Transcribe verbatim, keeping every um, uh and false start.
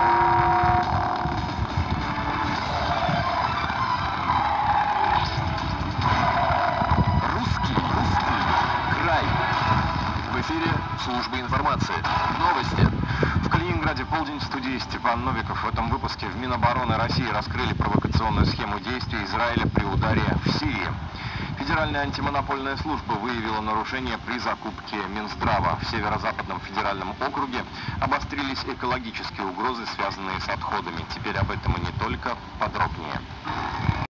Русский, русский край. В эфире служба информации. Новости. В Калининграде полдень, в студии Степан Новиков. В этом выпуске в Минобороны России раскрыли провокационную схему действий Израиля при ударе в Сирии. Федеральная антимонопольная служба выявила нарушения при закупке Минздрава. В Северо-Западном федеральном округе обострились экологические угрозы, связанные с отходами. Теперь об этом и не только. Подробнее.